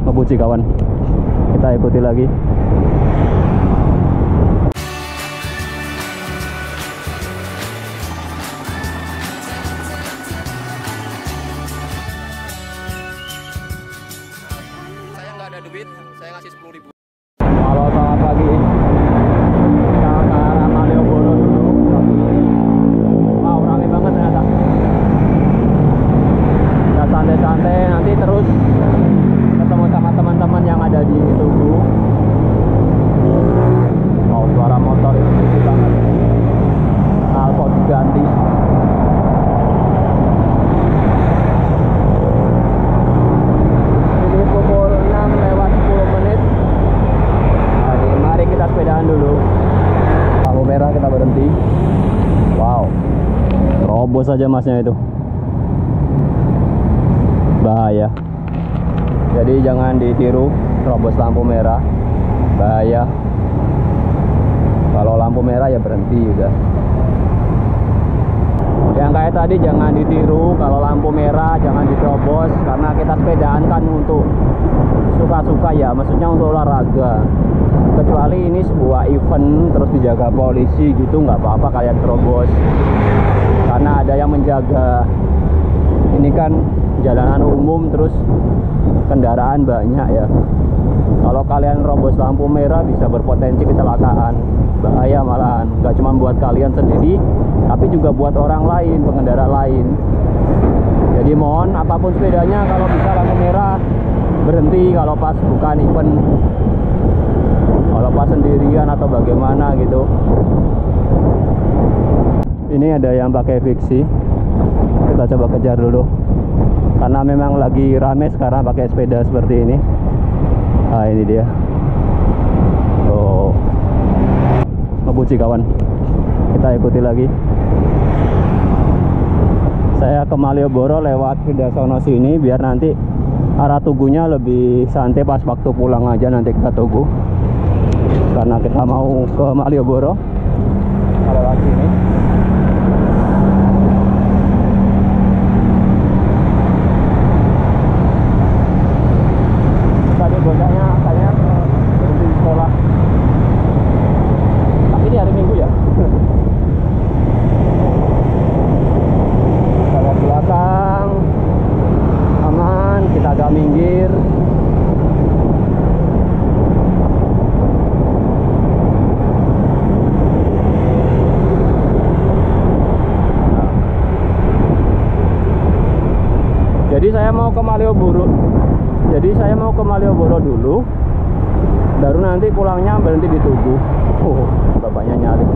ngebut sih kawan. Kita ikuti lagi. Saya nggak ada duit, saya ngasih 10.000. Halo, selamat pagi. Kita ke arah Malioboro dulu. Wow, rame banget ternyata. Kita santai-santai, nanti terus ketemu sama teman-teman yang ada di Tugu. Wow, suara motor itu berisik banget. Knalpot diganti. Ini pukul 6:10. Jadi mari kita sepedaan dulu. Lampu merah kita berhenti. Wow, terobos aja masnya itu. Bahaya. Jadi jangan ditiru terobos lampu merah. Bahaya. Kalau lampu merah ya berhenti udah. Yang kayak tadi jangan ditiru, kalau lampu merah jangan diterobos, karena kita sepedaan kan untuk suka-suka ya, maksudnya untuk olahraga. Kecuali ini sebuah event terus dijaga polisi gitu, nggak apa-apa kalian terobos, karena ada yang menjaga. Ini kan jalanan umum terus kendaraan banyak ya. Kalau kalian robos lampu merah bisa berpotensi kecelakaan, bahaya malahan. Nggak cuma buat kalian sendiri, tapi juga buat orang lain, pengendara lain. Jadi mohon apapun sepedanya, kalau bisa lampu merah berhenti kalau pas bukan event. Kalau pas sendirian atau bagaimana gitu. Ini ada yang pakai fiksi. Kita coba kejar dulu. Karena memang lagi rame sekarang pakai sepeda seperti ini. Nah, ini dia. Oh, ngebut sih kawan. Kita ikuti lagi. Saya ke Malioboro lewat Widasono sini biar nanti arah Tugunya lebih santai, pas waktu pulang aja nanti kita Tugu. Karena kita mau ke Malioboro lewat sini. Tadi bocahnya katanya berhenti sekolah. Tapi ini hari Minggu ya. Kita lihat belakang, aman, kita agak minggir. Jadi saya mau ke Malioboro dulu, baru nanti pulangnya berhenti di Tugu. Oh, bapaknya nyalip.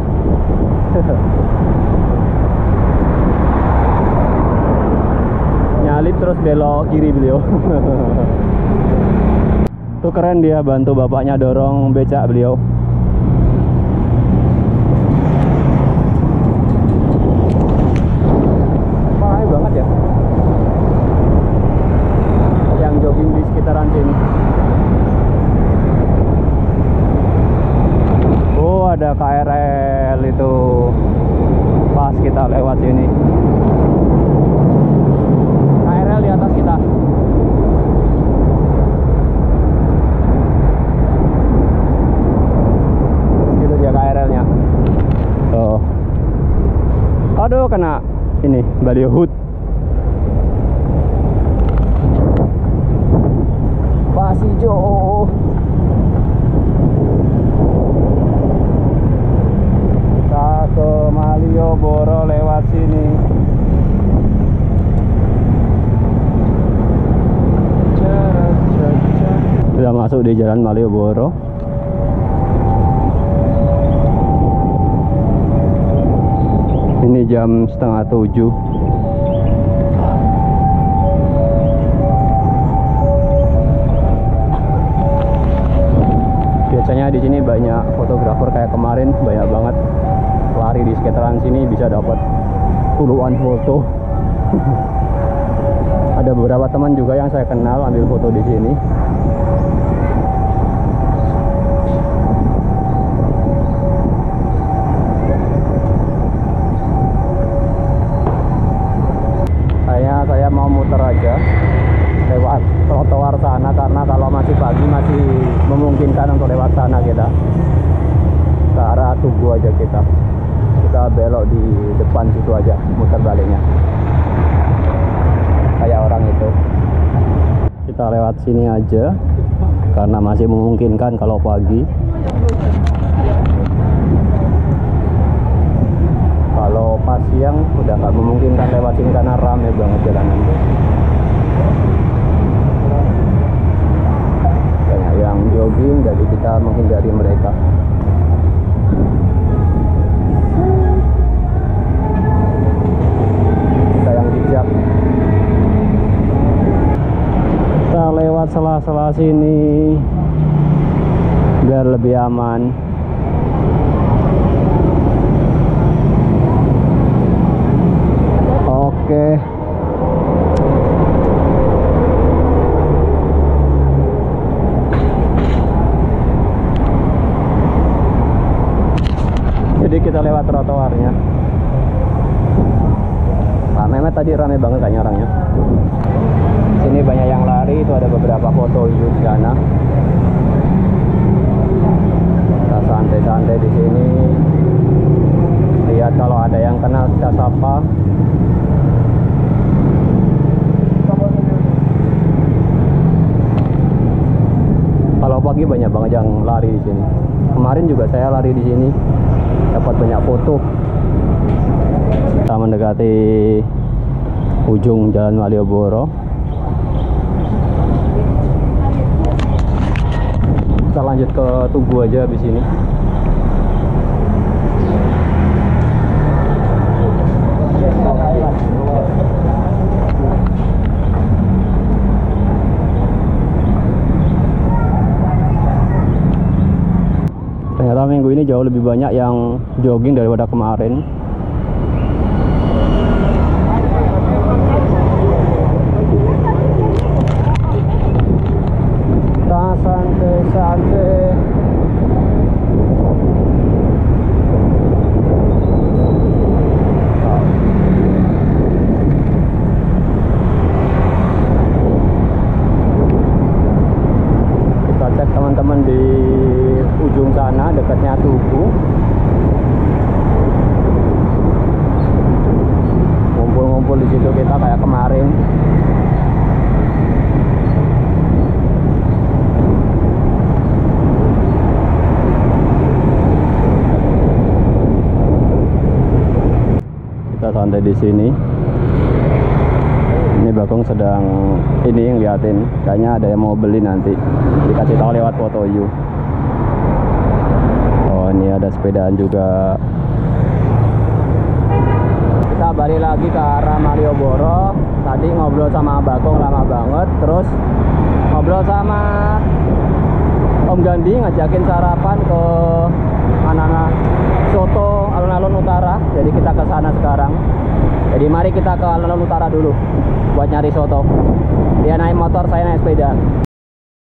Nyalip terus belok kiri beliau. Tuh keren, dia bantu bapaknya dorong becak beliau. Mahal banget ya yang jogging di sekitaran sini. Oh, ada KRL itu pas kita lewat sini. KRL di atas kita. Itu dia KRL-nya. Oh. Aduh, kena ini baliho. Pasijo. Kita ke Malioboro lewat sini. Sudah masuk di jalan Malioboro. Ini jam 6:30. Biasanya di sini banyak fotografer, kayak kemarin banyak banget lari di sekitaran sini, bisa dapat puluhan foto. Ada beberapa teman juga yang saya kenal ambil foto di sini. Kayaknya saya mau muter aja lewat trotoar sana karena karena kalau masih pagi masih memungkinkan untuk lewat sana kita ke arah Tugu aja kita belok di depan situ aja, muter baliknya kayak orang itu. Kita lewat sini aja karena masih memungkinkan kalau pagi. Kalau pas siang udah nggak memungkinkan lewat sini karena ramai banget jalanan. Banyak yang jogging, jadi kita menghindari mereka. Kita yang bijak. Kita lewat sela-sela sini biar lebih aman. Oke. Jadi kita lewat trotoarnya. Pak Mehmet tadi rame banget kayaknya orangnya. Sini banyak yang lari, itu ada beberapa foto di sana. Kita santai-santai di sini. Lihat kalau ada yang kenal kita sapa. Kalau pagi banyak banget yang lari di sini. Kemarin juga saya lari di sini, dapat banyak foto. Kita mendekati ujung Jalan Malioboro. Kita lanjut ke Tugu aja habis ini. Ternyata minggu ini jauh lebih banyak yang jogging daripada kemarin. Kita santai-santai. Kita cek teman-teman di ujung sana dekatnya Tugu. Ngumpul-ngumpul di situ kita kayak kemarin. Kita santai di sini. Ini Bagong sedang ini ngeliatin, kayaknya ada yang mau beli nanti. Dikasih tahu lewat foto you. Ini ada sepedaan juga. Kita balik lagi ke arah Malioboro. Tadi ngobrol sama Bagong lama banget. Terus ngobrol sama Om Gandhi, ngajakin sarapan ke mana soto alun-alun utara. Jadi kita ke sana sekarang. Jadi mari kita ke alun-alun utara dulu buat nyari soto. Dia naik motor, saya naik sepeda.